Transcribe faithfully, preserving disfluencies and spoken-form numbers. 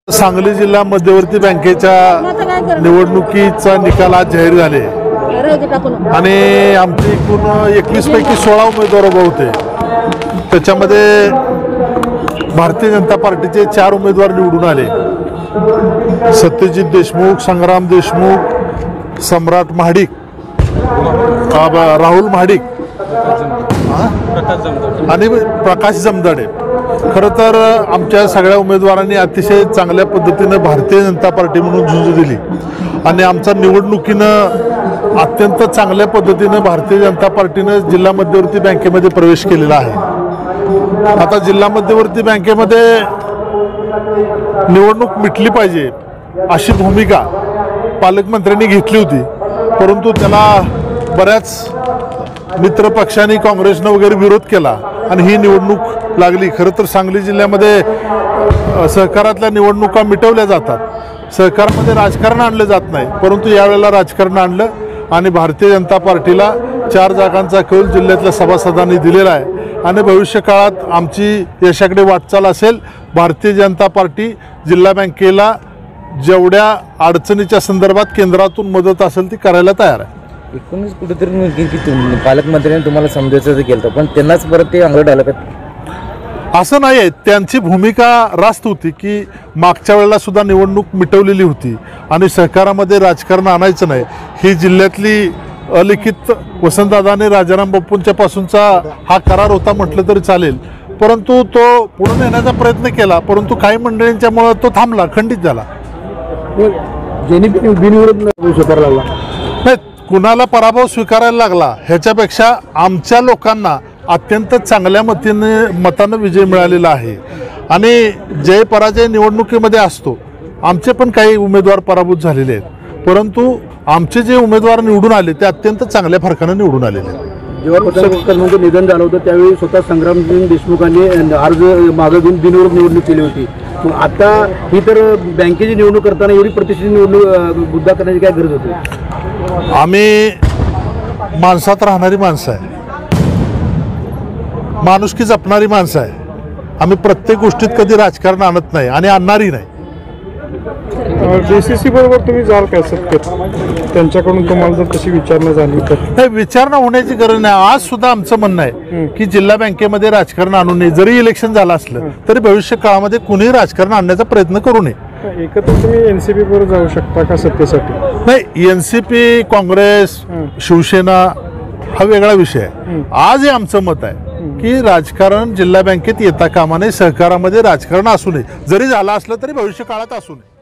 सांगली जिल्हा मध्यवर्ती बँकेच्या निवडणुकीचा निकाल आज जाहीर झाले आणि आमचे एकूण एकवीस पैकी सोळा उमेदवार उभे होते। त्याच्यामध्ये भारतीय जनता पार्टीचे चार उमेदवार निवडून आले। सत्यजित देशमुख, संग्राम देशमुख, सम्राट महाडिक, राहुल महाडिक आणि प्रकाश जमदाडे। खरं तर आमच्या सगळ्या उमेदवारांनी अतिशय चांगल्या पद्धतीने भारतीय जनता पार्टी म्हणून झुंज दिली आणि आमचा निवडणुकीनं अत्यंत चांगल्या पद्धतीने भारतीय जनता पार्टीनं जिल्हा मध्यवर्ती बँकेमध्ये प्रवेश केलेला आहे। आता जिल्हा मध्यवर्ती बँकेमध्ये निवडणूक मिटली पाहिजे अशी भूमिका पालकमंत्र्यांनी घेतली होती, परंतु त्याला बऱ्याच मित्र पक्षांनी, काँग्रेसनं वगैरे विरोध केला आणि ही निवडणूक लागली। खरं तर सांगली जिल्ह्यामध्ये सहकारातल्या निवडणुका मिटवल्या जातात, सहकारामध्ये राजकारण आणलं जात नाही, परंतु यावेळेला राजकारण आणलं आणि भारतीय जनता पार्टीला चार जागांचा कौल जिल्ह्यातल्या सभासदांनी दिलेला आहे आणि भविष्य काळात आमची यशाकडे वाटचाल असेल। भारतीय जनता पार्टी जिल्हा बँकेला जेवढ्या अडचणीच्या संदर्भात केंद्रातून मदत असेल ती करायला तयार आहे। एकूणच कुठेतरी की पालकमंत्र्यांनी तुम्हाला समजायचं केलं पण त्यांनाच परत ते अंगड आलं का? असं नाही आहे, त्यांची भूमिका रास्त होती की मागच्या वेळेला सुद्धा निवडणूक मिटवलेली होती आणि सहकारामध्ये राजकारण आणायचं नाही, ही जिल्ह्यातली अलिखित वसंतदादा राजाराम बापूंच्या पासूनचा हा करार होता म्हटलं तरी चालेल, परंतु तो पुढे नेण्याचा प्रयत्न केला, परंतु काही मंडळींच्यामुळे तो थांबला, खंडित झाला। नाही, कुणाला पराभव स्वीकारायला लागला ह्याच्यापेक्षा आमच्या लोकांना अत्यंत चांगल्या मतीने मतानं विजय मिळालेला आहे आणि जय पराजय निवडणुकीमध्ये असतो। आमचे पण काही उमेदवार पराभूत झालेले आहेत, परंतु आमचे जे उमेदवार निवडून आले ते अत्यंत चांगल्या फरकानं निवडून आलेले आहेत। जेव्हा निधन झालं होतं त्यावेळी स्वतः संग्राम देशमुखांनी अर्ज मागे घेऊन बिनविरोध निवडणूक केली होती, मग आता ही तर बँकेची निवडणूक करताना एवढी प्रतिष्ठित निवडणूक मुद्दा करण्याची काय गरज होती? आम्ही माणसात राहणारी माणसं आहे, माणुसकी जपणारी माणसं आहे। आम्ही प्रत्येक गोष्टीत कधी राजकारण आणत नाही आणि आणणारही नाही। जेसीसी बरोबर तुम्ही जाल काय सत्तेत, त्यांच्याकडून तुम्हाला जर तशी विचारणा झाली तर? नाही, विचारणा होण्याची गरज नाही। आज सुद्धा आमचं म्हणणं आहे की जिल्हा बँकेमध्ये राजकारण आणू नये, जरी इलेक्शन झालं असलं तरी भविष्य काळामध्ये कुणीही राजकारण आणण्याचा प्रयत्न करू नये। एकत्र तुम्ही एनसीपी बरोबर जाऊ शकता का सत्तेसाठी? नाही, एनसीपी, काँग्रेस, शिवसेना हा वेगळा विषय आहे। आज हे आमचं मत आहे की राजकारण जिल्हा बँकेत येता कामा नये, सहकारामध्ये राजकारण असू नये, जरी झालं असलं तरी भविष्य काळात असू नये।